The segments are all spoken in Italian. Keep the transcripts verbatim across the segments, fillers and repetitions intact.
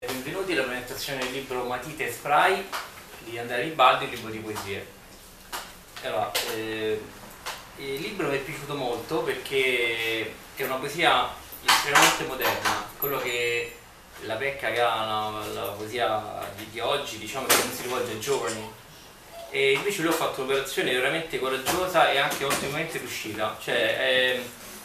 Benvenuti alla presentazione del libro Matite e Spray di Andrea Ribaldi, il libro di poesie. Allora, eh, il libro mi è piaciuto molto perché è una poesia estremamente moderna, quello che la pecca che ha la, la poesia di, di oggi, diciamo che non si rivolge ai giovani, e invece lui ha fatto un'operazione veramente coraggiosa e anche ottimamente riuscita, cioè è,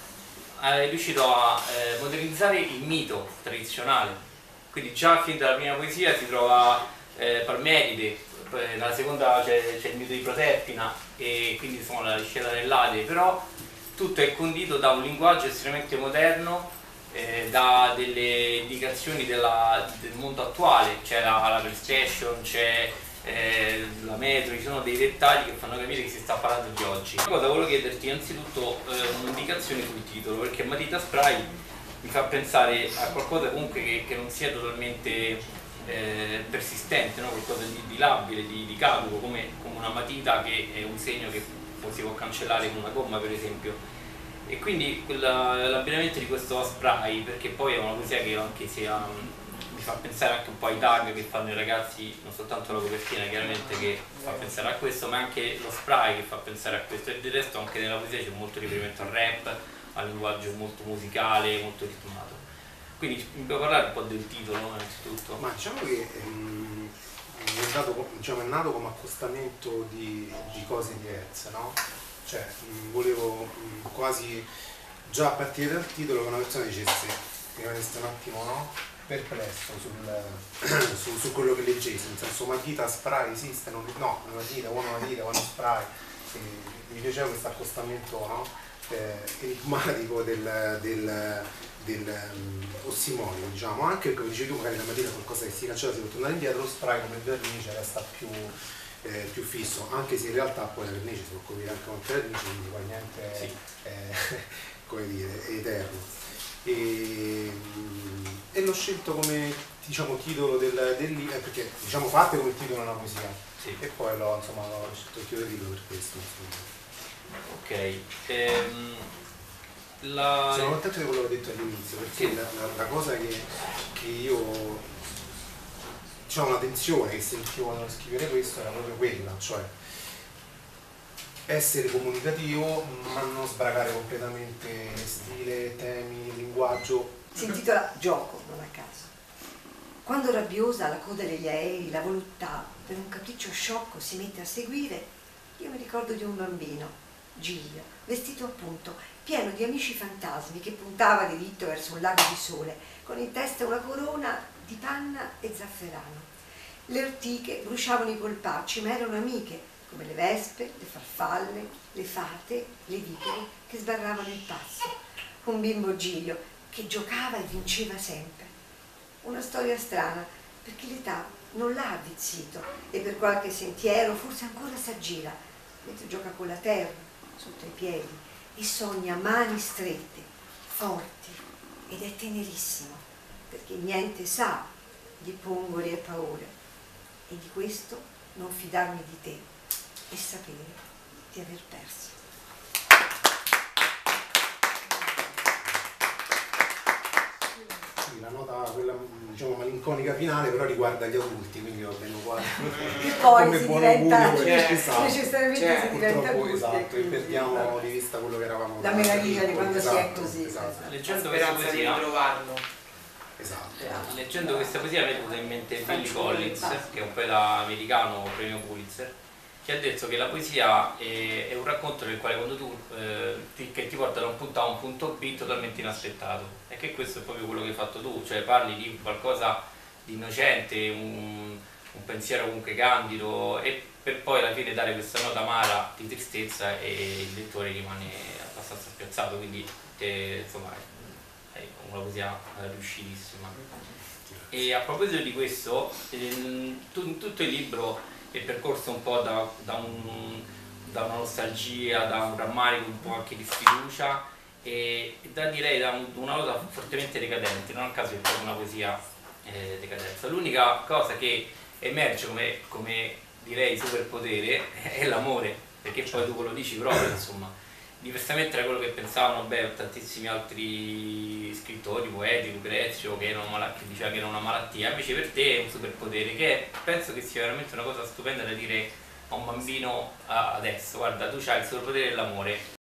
è riuscito a eh, modernizzare il mito tradizionale. Quindi già fin dalla prima poesia si trova eh, Parmenide, nella seconda c'è il mito di Proserpina e quindi insomma la discesa nell'Ade, però tutto è condito da un linguaggio estremamente moderno, eh, da delle indicazioni della, del mondo attuale, c'è la, la PlayStation, c'è eh, la metro, ci sono dei dettagli che fanno capire che si sta parlando di oggi. Una cosa volevo chiederti innanzitutto eh, un'indicazione sul titolo, perché Matita Spray mi fa pensare a qualcosa comunque che, che non sia totalmente eh, persistente, no? Qualcosa di, di labile, di, di caduco, come, come una matita che è un segno che si può cancellare con una gomma per esempio. E quindi l'abbinamento di questo spray, perché poi è una poesia che anche sia, mi fa pensare anche un po' ai tag che fanno i ragazzi, non soltanto la copertina chiaramente che fa pensare a questo, ma anche lo spray che fa pensare a questo, e del resto anche nella poesia c'è molto riferimento al rap, al linguaggio molto musicale, molto ritmato. Quindi mi puoi parlare un po' del titolo innanzitutto? Ma diciamo che ehm, è, nato, diciamo, è nato come accostamento di, di cose diverse, no? Cioè mh, volevo mh, quasi già a partire dal titolo che una persona dicesse, che rimanesse un attimo, no? Perplesso sul, su, su quello che leggessi, nel senso matita, spray esiste, non, no, una matita, una matita, uno spray. E mi piaceva questo accostamento, no? Eh, enigmatico del, del, del um, ossimonico, diciamo, anche come dicevi tu, magari la mattina qualcosa che si cancella, si può tornare indietro, lo spray come vernice resta più, eh, più fisso, anche se in realtà poi la vernice si può coprire anche con vernice, quindi poi niente sì. è, come dire, è eterno. E, e l'ho scelto come, diciamo, titolo del, del libro, eh, perché diciamo parte come titolo una poesia, sì. E poi l'ho, insomma, l'ho scelto il titolo del libro per questo, insomma. Ok, ehm, la... sono contento di quello che ho detto all'inizio, perché sì. la, la, la cosa che, che io, diciamo, la tensione che sentivo nello scrivere questo era proprio quella, cioè essere comunicativo ma non sbragare completamente stile, temi, linguaggio. Si intitola Gioco, non a caso. Quando rabbiosa la coda degli aerei, la voluttà per un capriccio sciocco si mette a seguire, io mi ricordo di un bambino, Giglio, vestito appunto, pieno di amici fantasmi, che puntava diritto verso un lago di sole, con in testa una corona di panna e zafferano. Le ortiche bruciavano i polpacci, ma erano amiche, come le vespe, le farfalle, le fate, le vipere, che sbarravano il passo. Un bimbo Giglio che giocava e vinceva sempre. Una storia strana, perché l'età non l'ha avvizzito e per qualche sentiero forse ancora s'aggira, mentre gioca con la terra sotto i piedi e sogna mani strette, forti, ed è tenerissimo, perché niente sa di pungoli e paure, e di questo non fidarmi di te e sapere di aver perso. Sì, la nota, quella, diciamo, malinconica finale, però riguarda gli adulti, quindi va bene uguale. Che poi si diventa, cioè, esatto. necessariamente cioè, si diventa adulti. Esatto, e perdiamo di vista quello che eravamo. La meraviglia di quando esatto, si è così. Esatto. Leggendo questa poesia, esatto. eh, leggendo questa poesia mi è venuto in mente Billy Collins, che è un poeta americano, premio Pulitzer, che ha detto che la poesia è, è un racconto nel quale quando tu eh, ti, che ti porta da un punto A a un punto B totalmente inaspettato, e che questo è proprio quello che hai fatto tu, cioè parli di qualcosa di innocente, un, un pensiero comunque candido, e per poi alla fine dare questa nota amara di tristezza e il lettore rimane abbastanza spiazzato, quindi te, insomma è una poesia riuscitissima. E a proposito di questo, eh, tu, tutto il libro è percorso un po' da, da, un, da una nostalgia, da un rammarico, un po' anche di sfiducia, e, e da direi da un, una nota fortemente decadente, non a caso è proprio una poesia eh, decadenza. L'unica cosa che emerge come, come direi superpotere è l'amore, perché poi tu lo dici proprio, insomma. diversamente da quello che pensavano, beh, tantissimi altri scrittori, poeti, Lucrezio, che, era una mal- che diceva che era una malattia, invece per te è un superpotere, che penso che sia veramente una cosa stupenda da dire a un bambino ah, adesso, guarda, tu c'hai il superpotere dell'amore,